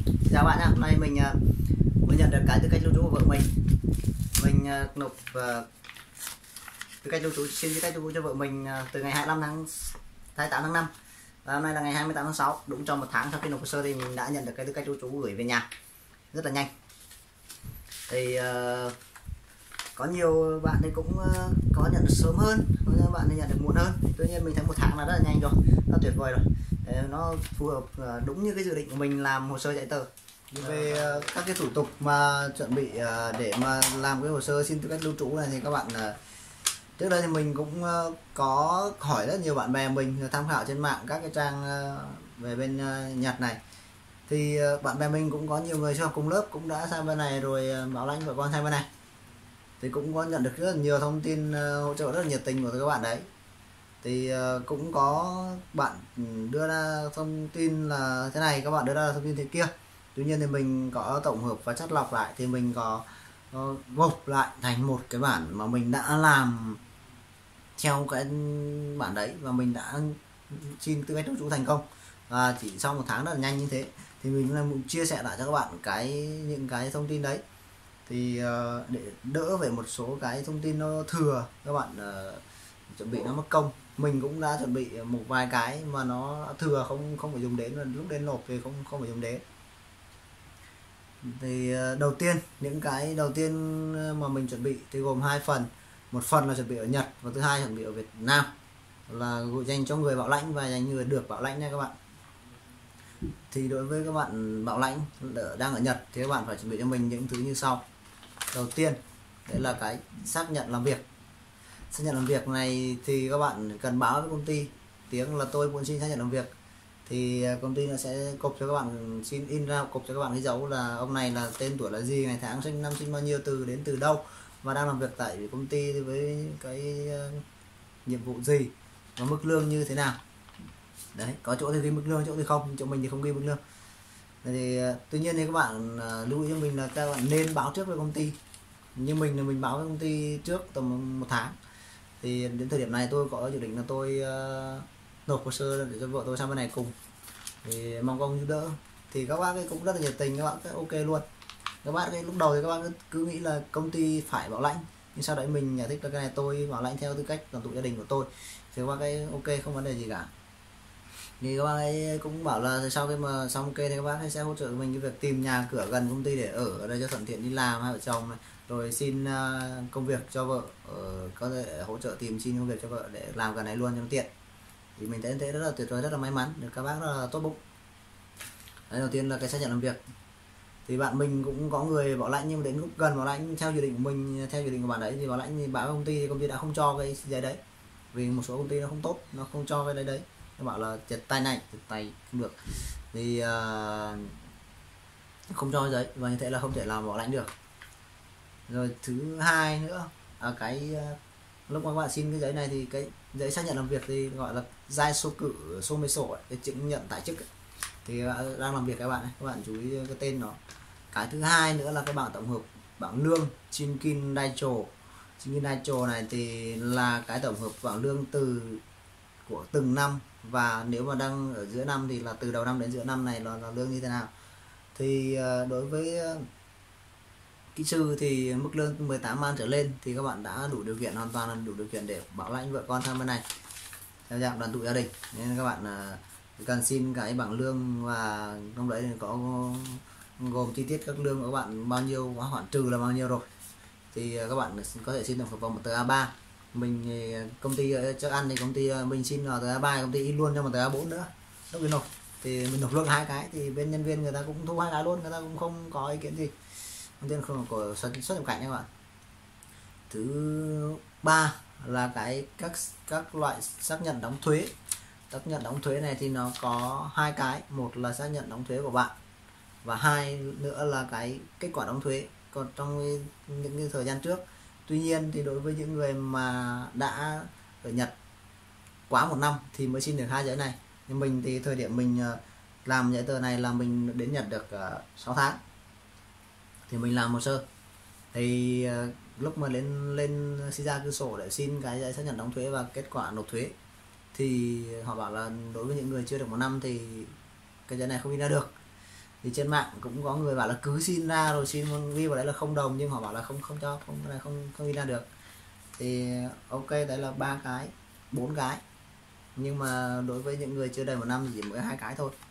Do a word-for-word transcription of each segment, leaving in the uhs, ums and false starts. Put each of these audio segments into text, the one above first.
Chào bạn nhé, hôm nay mình uh, mới nhận được cái tư cách lưu trú của vợ mình. Mình uh, nộp uh, tư cách lưu trú, xin tư cách lưu trú cho vợ mình uh, từ ngày hai mươi lăm tháng hai mươi tám tháng năm. Và hôm nay là ngày hai mươi tám tháng sáu, đúng trong một tháng sau khi nộp hồ sơ thì mình đã nhận được cái tư cách lưu trú gửi về nhà rất là nhanh. Thì uh, có nhiều bạn thì cũng uh, có nhận được sớm hơn, có những bạn thì nhận được muộn hơn. Tuy nhiên mình thấy một tháng là rất là nhanh rồi, nó tuyệt vời rồi. Để nó phù hợp uh, đúng như cái dự định của mình làm hồ sơ giấy tờ. Về uh, các cái thủ tục mà chuẩn bị uh, để mà làm cái hồ sơ xin tư cách lưu trú này thì các bạn uh, trước đây thì mình cũng uh, có hỏi rất nhiều bạn bè mình tham khảo trên mạng các cái trang uh, về bên uh, Nhật này. Thì uh, bạn bè mình cũng có nhiều người cho học cùng lớp cũng đã sang bên này rồi, uh, bảo lãnh vợ con sang bên này thì cũng có nhận được rất là nhiều thông tin uh, hỗ trợ rất là nhiệt tình của các bạn đấy. Thì uh, cũng có bạn đưa ra thông tin là thế này, các bạn đưa ra thông tin thế kia. Tuy nhiên thì mình có tổng hợp và chắt lọc lại thì mình có, có gộp lại thành một cái bản mà mình đã làm theo cái bản đấy và mình đã xin tư cách lưu trú thành công, và chỉ sau một tháng rất là nhanh như thế. Thì mình muốn chia sẻ lại cho các bạn cái những cái thông tin đấy thì uh, để đỡ về một số cái thông tin nó thừa, các bạn uh, chuẩn bị nó mất công. Mình cũng đã chuẩn bị một vài cái mà nó thừa không không phải dùng đến, và lúc đến nộp thì không không phải dùng đến. Thì đầu tiên, những cái đầu tiên mà mình chuẩn bị thì gồm hai phần. Một phần là chuẩn bị ở Nhật và thứ hai chuẩn bị ở Việt Nam, là dành cho người bảo lãnh và dành người được bảo lãnh nha các bạn. Thì đối với các bạn bảo lãnh đang ở Nhật thì các bạn phải chuẩn bị cho mình những thứ như sau. Đầu tiên đấy là cái xác nhận làm việc. Xác nhận làm việc này thì các bạn cần báo với công ty tiếng là tôi muốn xin xác nhận làm việc, thì công ty nó sẽ copy cho các bạn, xin in ra copy cho các bạn cái dấu là ông này là tên tuổi là gì, ngày tháng sinh năm sinh bao nhiêu, từ đến từ đâu và đang làm việc tại công ty với cái uh, nhiệm vụ gì và mức lương như thế nào. Đấy, có chỗ thì ghi mức lương, chỗ thì không, chỗ mình thì không ghi mức lương. Thì uh, tuy nhiên thì các bạn uh, lưu ý cho mình là các bạn nên báo trước với công ty. Như mình là mình báo với công ty trước tầm một tháng. Thì đến thời điểm này tôi có dự định là tôi uh, nộp hồ sơ để cho vợ tôi sang bên này cùng, thì mong các ông giúp đỡ. Thì các bác ấy cũng rất là nhiệt tình, các bạn rất ok luôn. Các bác ấy lúc đầu thì các bác cứ nghĩ là công ty phải bảo lãnh, nhưng sau đấy mình giải thích là cái này tôi bảo lãnh theo tư cách đoàn tụ gia đình của tôi, thì các bác ấy ok, không vấn đề gì cả. Thì các bác ấy cũng bảo là sau khi mà xong ok thì các bác ấy sẽ hỗ trợ mình cái việc tìm nhà cửa gần công ty để ở ở đây cho thuận tiện đi làm hai vợ chồng này, rồi xin uh, công việc cho vợ, uh, có thể hỗ trợ tìm xin công việc cho vợ để làm gần này luôn cho nó tiện. Thì mình thấy thế rất là tuyệt vời, rất là may mắn, được các bác rất là tốt bụng. Đấy, đầu tiên là cái xác nhận làm việc. Thì bạn mình cũng có người bảo lãnh, nhưng đến lúc gần bảo lãnh theo dự định của mình, theo dự định của bạn đấy thì bảo lãnh thì báo công ty thì công ty đã không cho cái giấy đấy, vì một số công ty nó không tốt, nó không cho cái đấy đấy, nó bảo là chật tay này, chật tay không được, thì uh, không cho giấy và như thế là không thể làm bảo lãnh được. Rồi thứ hai nữa à, cái uh, lúc mà các bạn xin cái giấy này thì cái giấy xác nhận làm việc thì gọi là giai số cử số mấy sổ ấy, cái chứng nhận tại chức ấy. Thì đang làm việc các bạn ấy, các bạn chú ý cái tên nó. Cái thứ hai nữa là cái bảng tổng hợp, bảng lương Shinkin Daicho. Shinkin Daicho này thì là cái tổng hợp bảng lương từ của từng năm, và nếu mà đang ở giữa năm thì là từ đầu năm đến giữa năm này là, là lương như thế nào. Thì đối với kỹ sư thì mức lương mười tám man trở lên thì các bạn đã đủ điều kiện, hoàn toàn là đủ điều kiện để bảo lãnh vợ con sang bên này theo dạng đoàn tụ gia đình. Nên các bạn cần xin cái bảng lương, và trong đấy thì có gồm chi tiết các lương của các bạn bao nhiêu, quá khoản trừ là bao nhiêu rồi. Thì các bạn có thể xin tổng hợp vào một tờ A ba. Mình công ty chắc ăn thì công ty mình xin vào tờ A ba, công ty in luôn cho một tờ A bốn nữa. Lúc mình nộp thì mình nộp luôn hai cái, thì bên nhân viên người ta cũng thu hai cái luôn, người ta cũng không có ý kiến gì. Thông tin không của xuất xuất nhập cảnh các bạn. Thứ ba là cái các các loại xác nhận đóng thuế. Xác nhận đóng thuế này thì nó có hai cái, một là xác nhận đóng thuế của bạn, và hai nữa là cái kết quả đóng thuế còn trong những cái thời gian trước. Tuy nhiên thì đối với những người mà đã ở Nhật quá một năm thì mới xin được hai giấy này. Nhưng mình thì thời điểm mình làm giấy tờ này là mình đến Nhật được sáu tháng thì mình làm hồ sơ. Thì lúc mà lên lên xin ra cư sổ để xin cái giấy xác nhận đóng thuế và kết quả nộp thuế thì họ bảo là đối với những người chưa được một năm thì cái giấy này không in ra được. Thì trên mạng cũng có người bảo là cứ xin ra rồi xin ghi vào đấy là không đồng, nhưng họ bảo là không không cho, không không không, không ghi ra được. Thì ok, đấy là ba cái, bốn cái, nhưng mà đối với những người chưa đầy một năm thì chỉ mỗi hai cái thôi.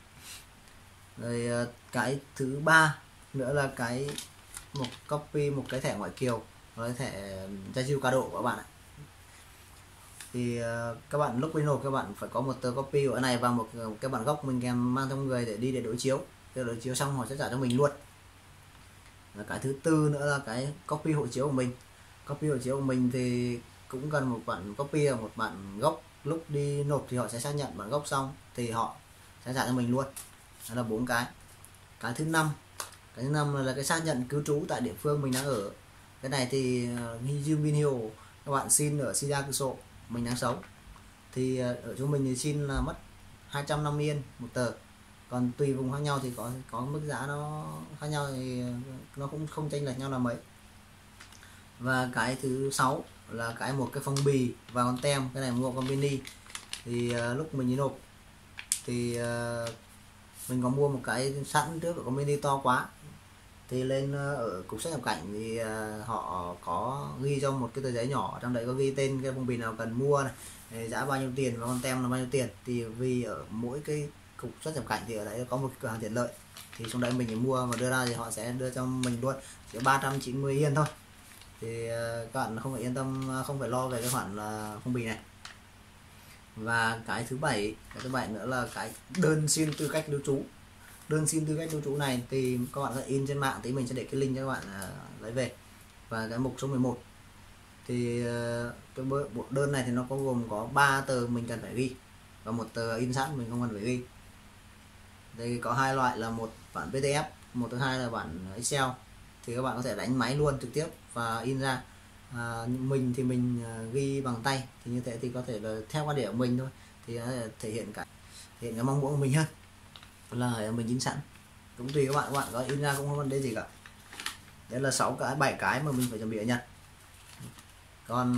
Rồi cái thứ ba nữa là cái một copy một cái thẻ ngoại kiều, cái thẻ Jeju cá độ của các bạn ạ. Thì uh, các bạn lúc đi nộp các bạn phải có một tờ copy của cái này và một cái bản gốc mình kèm mang trong người để đi để đối chiếu. Để đối chiếu xong họ sẽ trả cho mình luôn. Và cái thứ tư nữa là cái copy hộ chiếu của mình. Copy hộ chiếu của mình thì cũng cần một bản copy và một bản gốc. Lúc đi nộp thì họ sẽ xác nhận bản gốc xong thì họ sẽ trả cho mình luôn. Đó là bốn cái. Cái thứ năm, cái thứ năm là cái xác nhận cư trú tại địa phương mình đang ở. Cái này thì Jim Bin Hill các bạn xin ở Shigakuso mình đang sống, thì ở chỗ mình thì xin là mất hai trăm năm mươi yên một tờ, còn tùy vùng khác nhau thì có có mức giá nó khác nhau, thì nó cũng không chênh lệch nhau là mấy. Và cái thứ sáu là cái một cái phong bì và con tem, cái này mua con mini. Thì uh, lúc mình đi nộp thì uh, mình có mua một cái sẵn trước của con mini to quá, thì lên ở cục xuất nhập cảnh thì uh, họ có ghi trong một cái tờ giấy nhỏ, trong đấy có ghi tên cái phong bì nào cần mua này, giá bao nhiêu tiền và con tem là bao nhiêu tiền. Thì vì ở mỗi cái cục xuất nhập cảnh thì ở đấy có một cửa hàng tiện lợi, thì trong đấy mình phải mua và đưa ra thì họ sẽ đưa cho mình luôn chỉ ba trăm chín mươi yên thôi. Thì uh, các bạn không phải yên tâm, không phải lo về cái khoản uh, phong bì này. Và cái thứ bảy, cái thứ bảy nữa là cái đơn xin tư cách lưu trú. Đơn xin tư cách lưu trú này thì các bạn sẽ in trên mạng, tí mình sẽ để cái link cho các bạn uh, lấy về. Và cái mục số mười một thì uh, cái bộ đơn này thì nó có gồm có ba tờ mình cần phải ghi và một tờ in sẵn mình không cần phải ghi. Đây có hai loại là một bản pê đê ép, một thứ hai là bản Excel, thì các bạn có thể đánh máy luôn trực tiếp và in ra. À, mình thì mình uh, ghi bằng tay, thì như thế thì có thể là theo quan điểm của mình thôi, thì nó thể hiện cả thể hiện cái mong muốn của mình hơn là mình in sẵn. Cũng tùy các bạn, các bạn có in ra cũng không vấn đề gì cả. Đấy là sáu cái, bảy cái mà mình phải chuẩn bị ở Nhật. Còn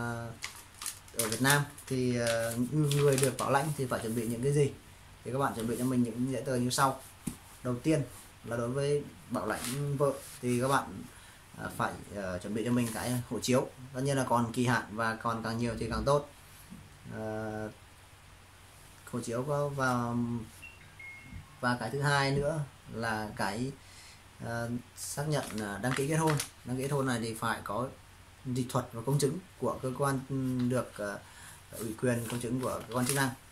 uh, ở Việt Nam thì uh, người được bảo lãnh thì phải chuẩn bị những cái gì, thì các bạn chuẩn bị cho mình những giấy tờ như sau. Đầu tiên là đối với bảo lãnh vợ thì các bạn uh, phải uh, chuẩn bị cho mình cái hộ chiếu, tất nhiên là còn kỳ hạn và còn càng nhiều thì càng tốt. Uh, hộ chiếu có vào. Và cái thứ hai nữa là cái uh, xác nhận uh, đăng ký kết hôn. Đăng ký kết hôn này thì phải có dịch thuật và công chứng của cơ quan được uh, ủy quyền, công chứng của cơ quan chức năng.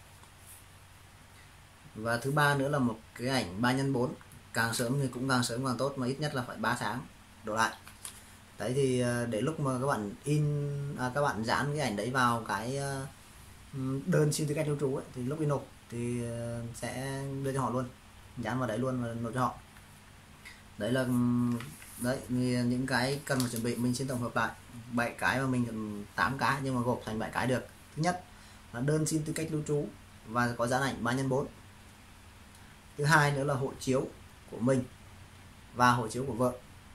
Và thứ ba nữa là một cái ảnh ba nhân bốn, càng sớm thì cũng càng sớm càng tốt, mà ít nhất là phải ba tháng đổ lại. Đấy thì uh, để lúc mà các bạn in à, các bạn dán cái ảnh đấy vào cái uh, đơn xin tư cách lưu trú ấy, thì lúc đi nộp thì uh, sẽ đưa cho họ luôn, dán vào đấy luôn và nộp cho họ. Đấy là đấy những cái cần phải chuẩn bị. Mình xin tổng hợp lại bảy cái mà mình cần tám cái nhưng mà gộp thành bảy cái được. Thứ nhất là đơn xin tư cách lưu trú và có dán ảnh ba nhân bốn. Thứ hai nữa là hộ chiếu của mình và hộ chiếu của vợ.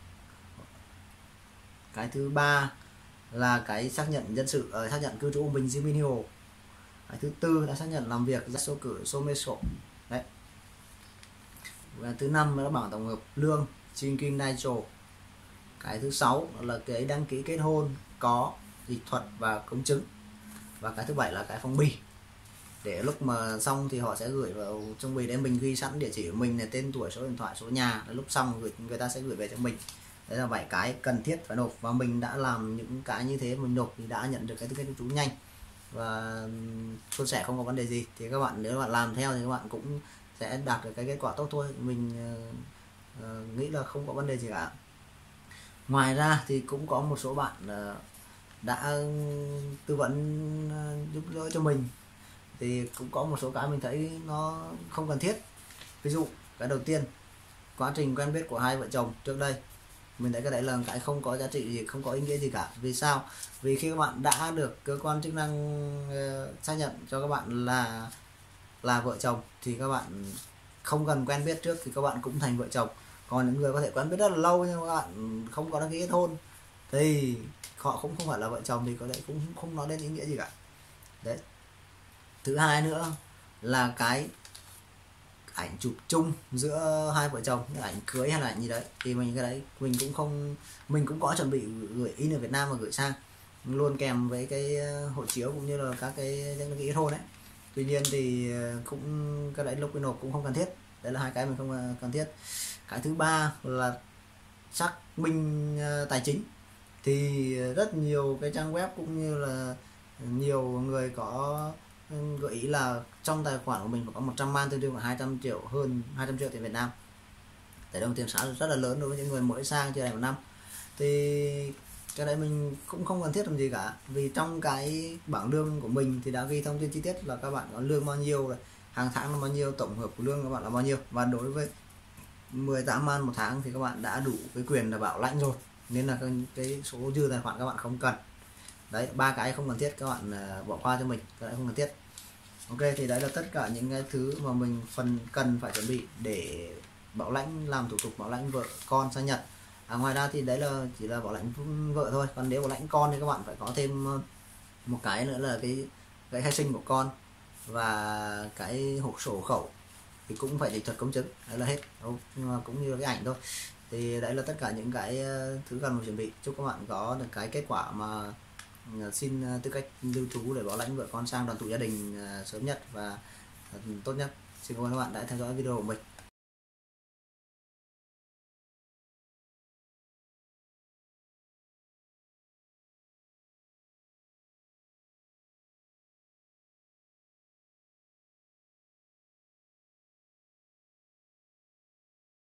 Cái thứ ba là cái xác nhận dân sự, uh, xác nhận cư trú của mình Jim Bin Hill. Cái thứ tư là xác nhận làm việc ra số cử Someso. Đấy. Và thứ năm là bảng tổng hợp lương Shinkin Daicho. Cái thứ sáu là cái đăng ký kết hôn có dịch thuật và công chứng. Và cái thứ bảy là cái phong bì, để lúc mà xong thì họ sẽ gửi vào trong bì đấy, mình ghi sẵn địa chỉ của mình này, tên tuổi, số điện thoại, số nhà. Lúc xong gửi người ta sẽ gửi về cho mình. Đấy là bảy cái cần thiết phải nộp, và mình đã làm những cái như thế, mình nộp thì đã nhận được cái tư cách lưu trú nhanh và suôn sẻ, không có vấn đề gì. Thì các bạn nếu bạn làm theo thì các bạn cũng sẽ đạt được cái kết quả tốt thôi. Mình uh, uh, nghĩ là không có vấn đề gì cả. Ngoài ra thì cũng có một số bạn uh, đã tư vấn uh, giúp đỡ cho mình, thì cũng có một số cái mình thấy nó không cần thiết. Ví dụ cái đầu tiên, quá trình quen biết của hai vợ chồng trước đây, mình thấy cái đấy là cái không có giá trị gì, không có ý nghĩa gì cả. Vì sao? Vì khi các bạn đã được cơ quan chức năng uh, xác nhận cho các bạn là là vợ chồng thì các bạn không cần quen biết trước thì các bạn cũng thành vợ chồng. Còn những người có thể quen biết rất là lâu nhưng các bạn không có đăng ký kết hôn thì họ cũng không phải là vợ chồng, thì có lẽ cũng không nói đến ý nghĩa gì cả. Đấy. Thứ hai nữa là cái ảnh chụp chung giữa hai vợ chồng, ảnh cưới hay là ảnh gì đấy, thì mình cái đấy mình cũng không mình cũng có chuẩn bị gửi in ở Việt Nam và gửi sang luôn kèm với cái hộ chiếu cũng như là các cái cái kết hôn đấy. Tuy nhiên thì cũng cái đấy lúc cái nộp cũng không cần thiết, đấy là hai cái mình không cần thiết. Cái thứ ba là xác minh tài chính, thì rất nhiều cái trang web cũng như là nhiều người có gợi ý là trong tài khoản của mình có một trăm man, tương đương là hai trăm triệu, hơn hai trăm triệu tiền Việt Nam. Tại đồng tiền xã rất là lớn đối với những người mới sang chưa đầy một năm. Thì cái đấy mình cũng không cần thiết làm gì cả, vì trong cái bảng lương của mình thì đã ghi thông tin chi tiết là các bạn có lương bao nhiêu, rồi hàng tháng là bao nhiêu, tổng hợp của lương các bạn là bao nhiêu, và đối với mười tám man một tháng thì các bạn đã đủ cái quyền là bảo lãnh rồi, nên là cái, cái số dư tài khoản các bạn không cần. Đấy, ba cái không cần thiết các bạn bỏ qua cho mình, cái đấy không cần thiết. Ok, thì đấy là tất cả những cái thứ mà mình phần cần phải chuẩn bị để bảo lãnh, làm thủ tục bảo lãnh vợ con sang Nhật. À, ngoài ra thì đấy là chỉ là bảo lãnh vợ thôi, còn nếu bảo lãnh con thì các bạn phải có thêm một cái nữa là cái cái khai sinh của con và cái hộ sổ khẩu, thì cũng phải lịch thuật công chứng, đấy là hết. Nhưng mà cũng như là cái ảnh thôi. Thì đấy là tất cả những cái thứ cần phải chuẩn bị. Chúc các bạn có được cái kết quả mà xin tư cách lưu trú để bảo lãnh vợ con sang đoàn tụ gia đình sớm nhất và tốt nhất. Xin cảm ơn các bạn đã theo dõi video của mình.